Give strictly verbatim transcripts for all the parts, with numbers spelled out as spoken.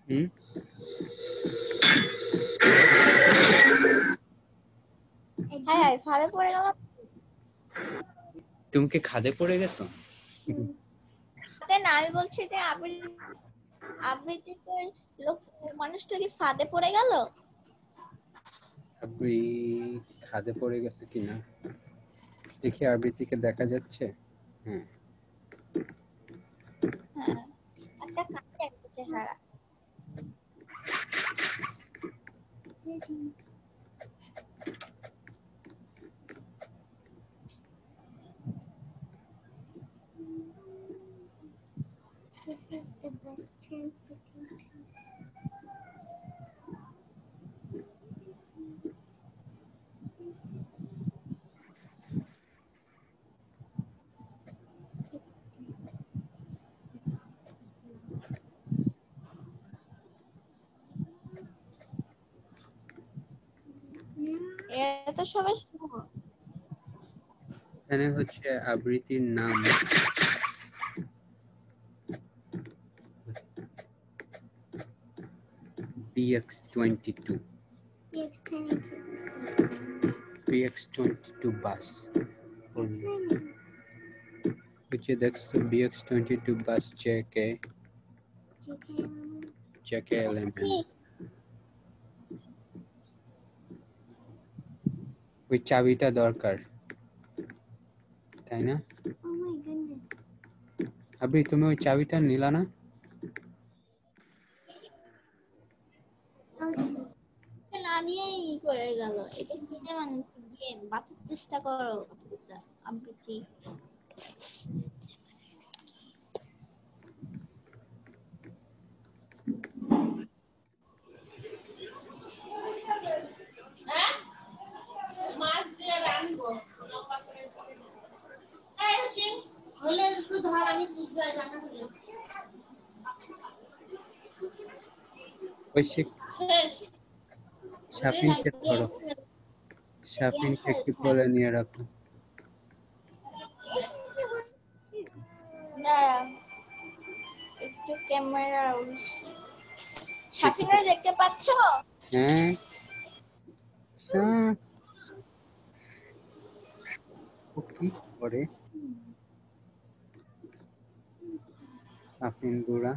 হুম হ্যাঁ হ্যাঁ ফাঁদে পড়ে গেল। তুমি কি খাদে পড়ে গেছো? খাদে না, আমি বলছি যে আবৃত্তিতে লোক মানুষটা কি ফাঁদে পড়ে গেল? আপনি খাদে পড়ে গেছে কিনা দেখি, আবৃত্তিকে দেখা যাচ্ছে। হ্যাঁ হ্যাঁ, একটা কাছে একটা চেহারা। This is the best chance we can have. এরা তো সবাই এখানে হচ্ছে আবৃত্তির নাম B X twenty two. B X twenty-two. B X twenty two bus What's my name? হচ্ছে দেখছো B X twenty two bus JK J K L. JK L M N. ওই চাবিটা দরকার, তাই না? Oh my goodness. আবি তুমি ওই চাবিটা নিলা না? Okay. না দিয়েই করে গেল। এটা সিনেমা গেম, বাঁচার চেষ্টা করো আবৃত্তি। ওই শাপিনকে ধরো, শাপিনকে একটু কোলে নিয়ে রাখো। দাঁড়া একটু ক্যামেরা, শাফিনরা দেখতে পাচ্ছো? হ্যাঁ ও কি করে শাপিন গুড়া?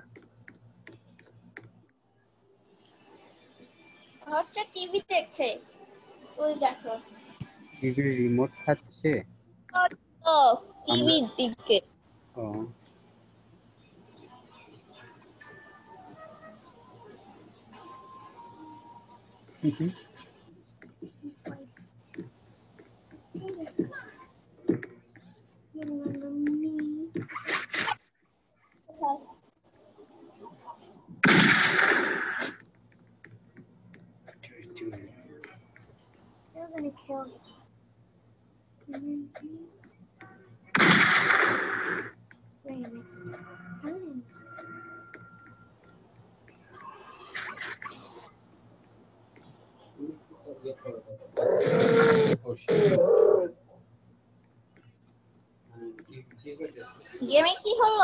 হচ্ছে টিভি দেখছে, ওই দেখো টিভির রিমোট খাচ্ছে। ও টিভির দিকে। ও হুম You remember me? Still gonna kill you. Mm-hmm. Wait, I missed. How did I miss? গেমে কি হলো?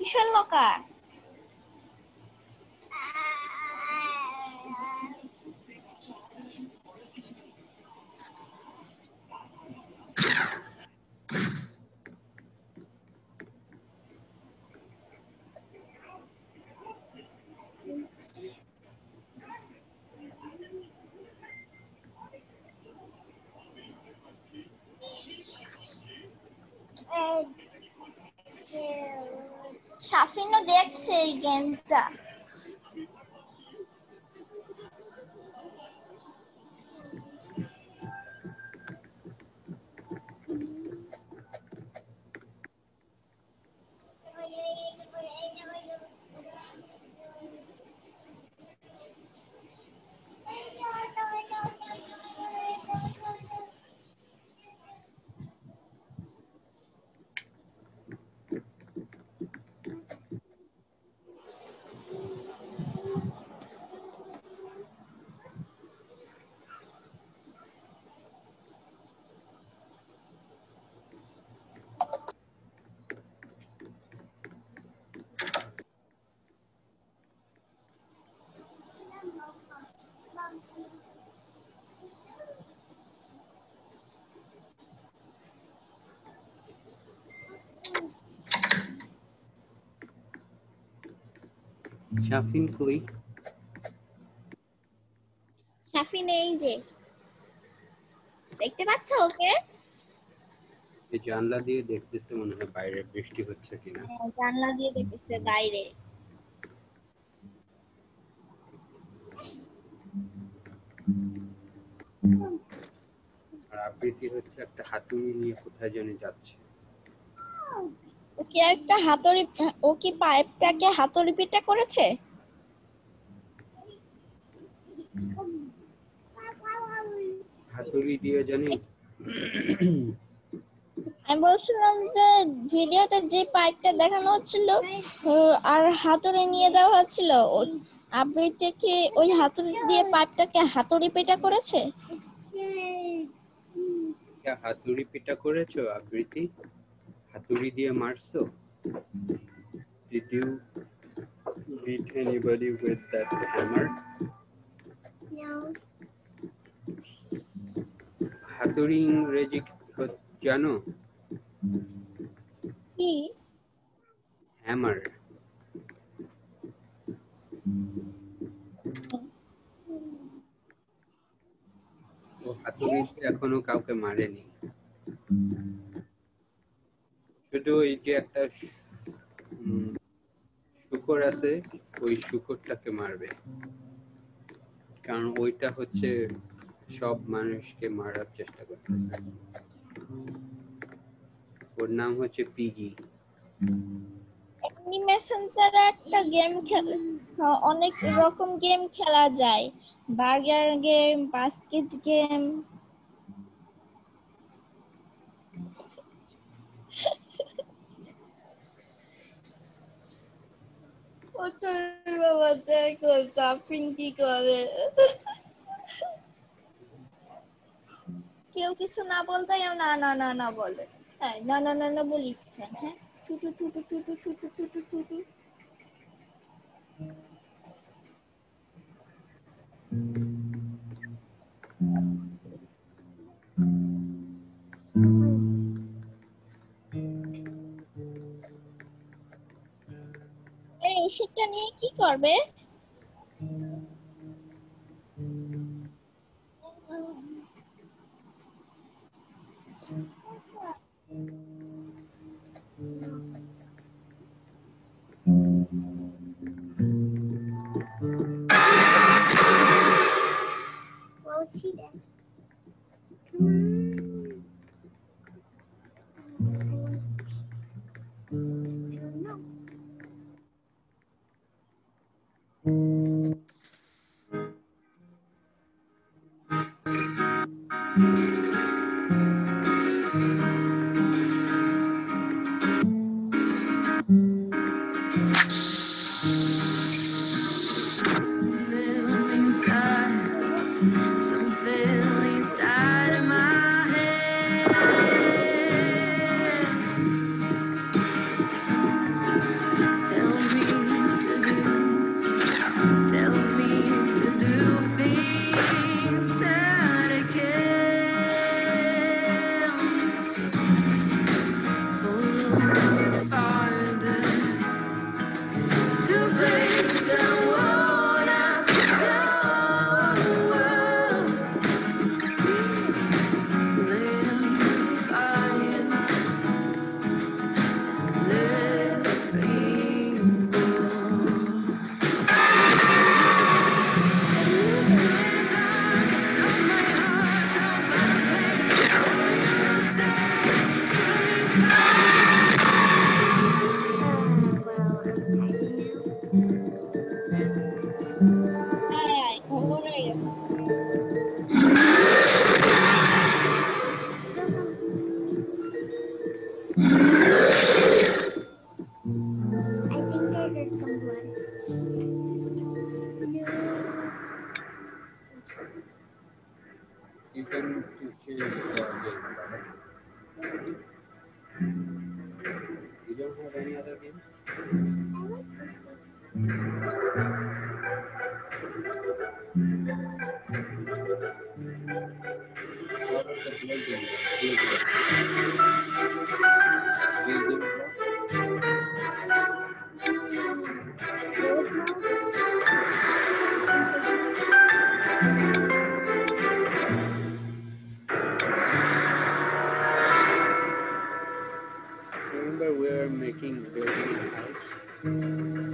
কিসের লকার? সাফিনও দেখছে এই গেমটা। শাফিন কই? সাফিন এই যে, দেখতে পাচ্ছ ওকে? এই জানলা দিয়ে দেখতেছে, মনে হয় বাইরে বৃষ্টি হচ্ছে কিনা। হ্যাঁ, জানলা দিয়ে দেখতেছে বাইরে। আর আবৃত্তি হচ্ছে একটা হাতুড়ি নিয়ে কোথায় জানি যাচ্ছে। ও কি একটা হাতুড়ি, ও কি পাইপটাকে হাতুড়ি পিটা করেছে? হাতুড়ি দিয়ে জানি। আমি বলছিলাম যে ভিডিওতে যে পাইপটা দেখানো হচ্ছিল ও- আর হাতুড়ি নিয়ে যাওয়া হচ্ছিল, ও- আবৃত্তি কি ওই হাতুড়ি দিয়ে পাইপটাকে হাতুড়ি পিটা করেছে? এটা হাতুড়ি পিটা করেছো আবৃত্তি? হাতুড়ি দিয়ে মারছো? Did you beat anybody with that hammer? No. হাতুড়ি ইংরেজি হ- জানো? কি? হ্যামার। ও হাতুড়ি দিয়ে এখনো কাউকে মারেনি, শুধু ওই যে একটা শু- উম, শূকর আছে, ওই শূকরটাকে মারবে, কারণ ওইটা হচ্ছে সব মানুষকে মারার চেষ্টা করতেছে। ওর নাম হচ্ছে পিগি। এমনি মেসেঞ্জারে একটা গেম খেলা, অনেক রকম গেম খেলা যায়, বার্গার গেম, বাস্কেট গেম। বাবা দেখো সাফিন কি করে। কেউ কিছু না বলতেই ও না না না না বলে। হ্যাঁ, না না না না বলি কেন? হ্যাঁ, two two two two two two two two two two two two. এই ওষুধটা নিয়ে কি করবে? Well, she did. Come on. I don't know. You can to change the game. You don't have any other game? I like this game. What about the building? Building. Building block? Road map. Remember we were making building a house?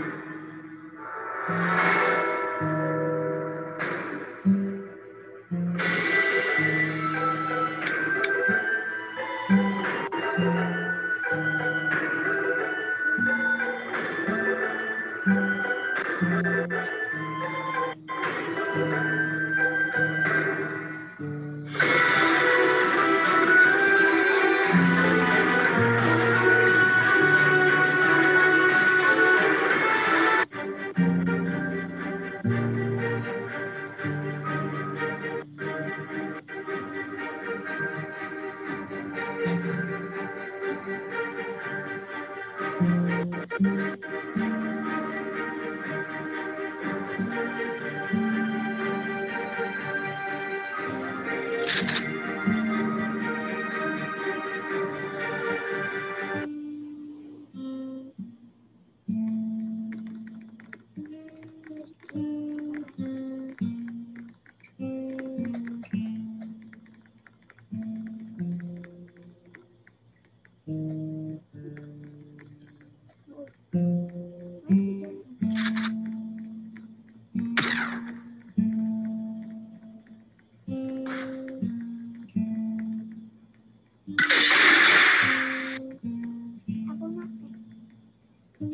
Apple nothing.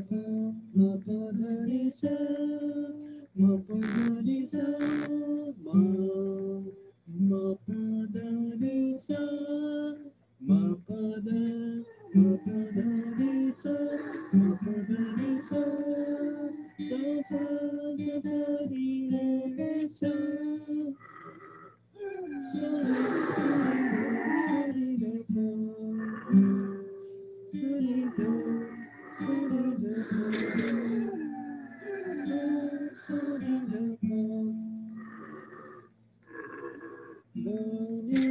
ma pa da ni sa, ma pa da ni sa, ma, ma pa da ni sa, ma pa da, ma pa da ni sa, ma pa da ni sa, sa sa sa sa ni re sa, sa ni sa ni re pa, sa ni do, sa ni do pa, sa sa ni do pa, do ni,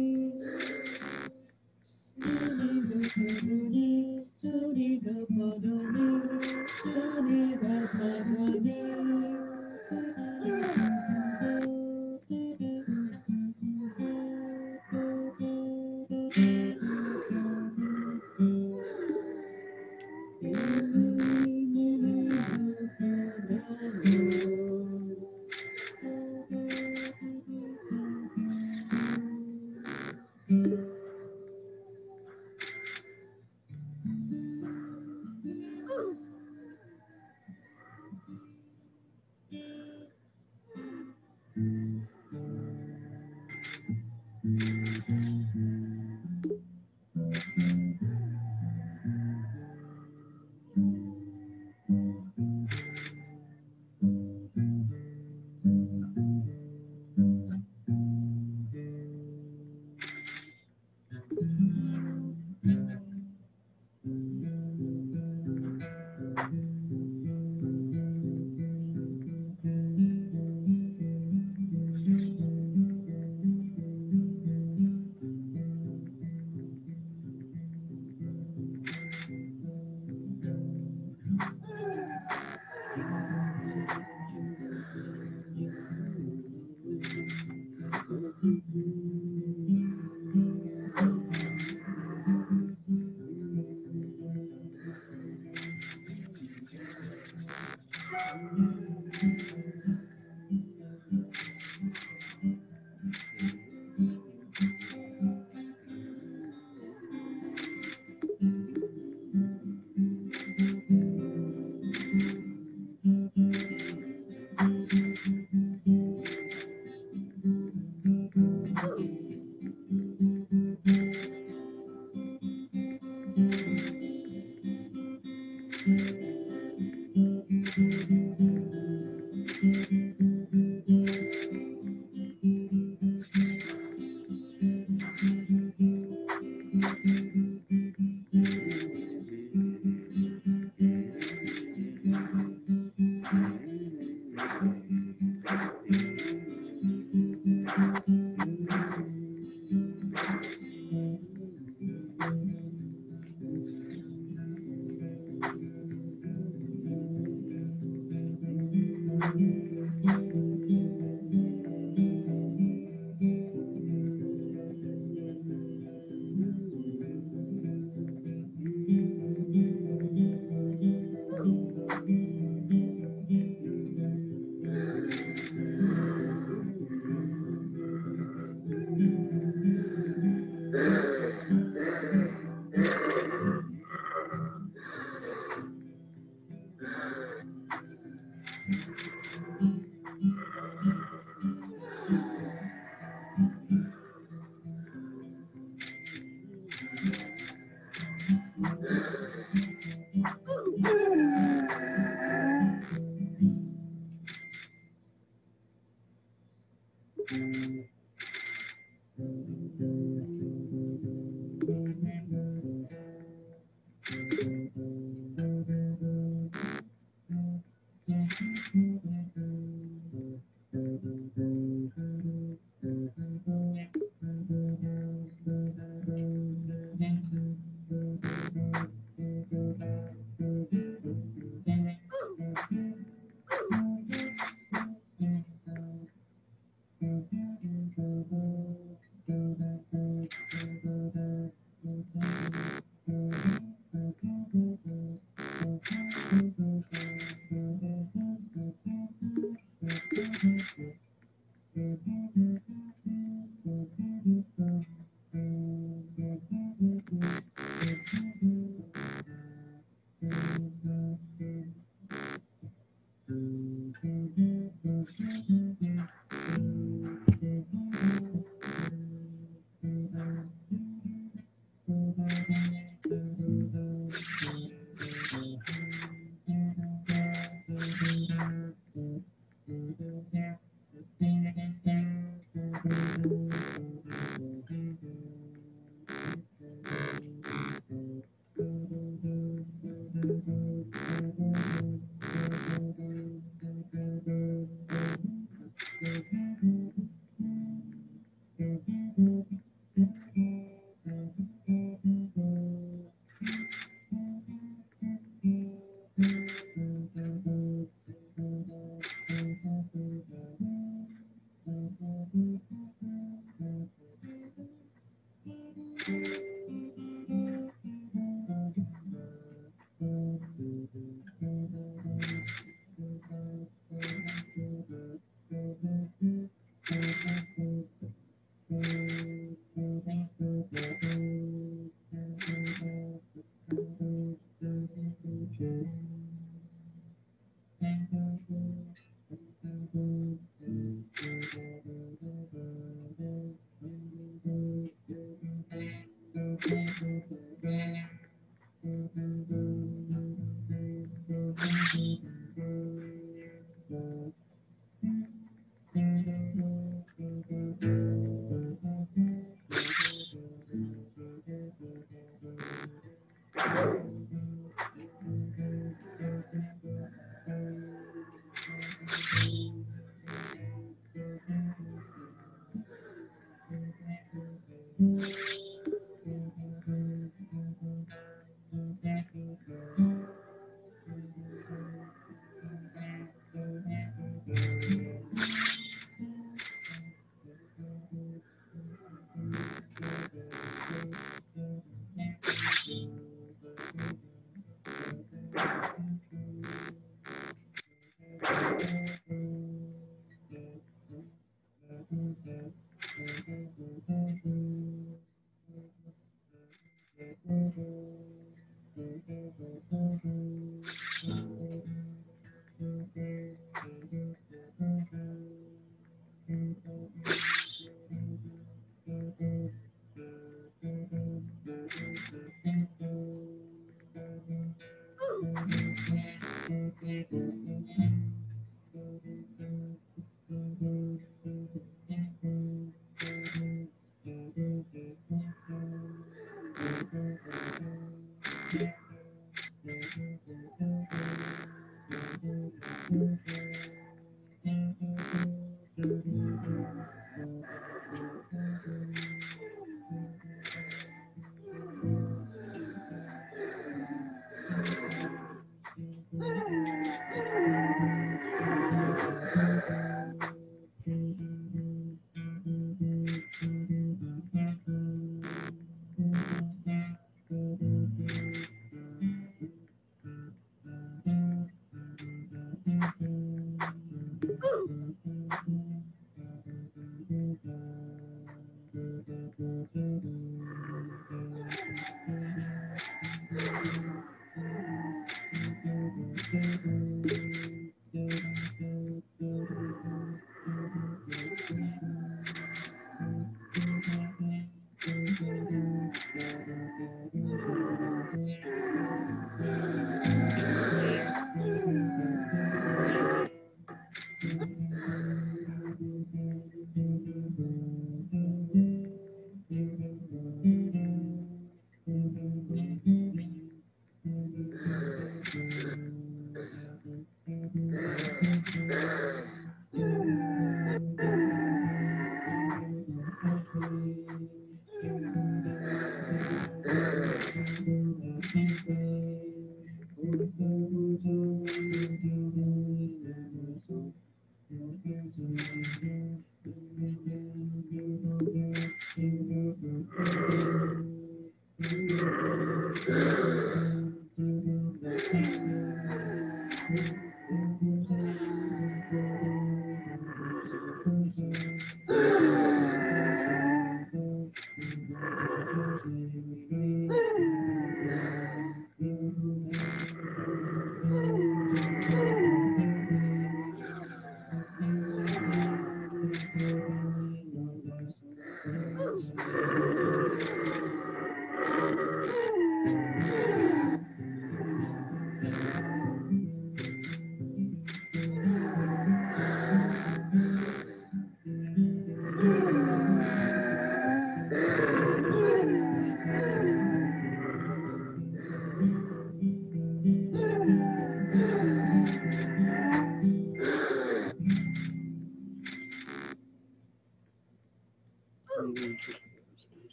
sa ni do pa do ni, sa ni do pa do ni, sa ni do pa do ni.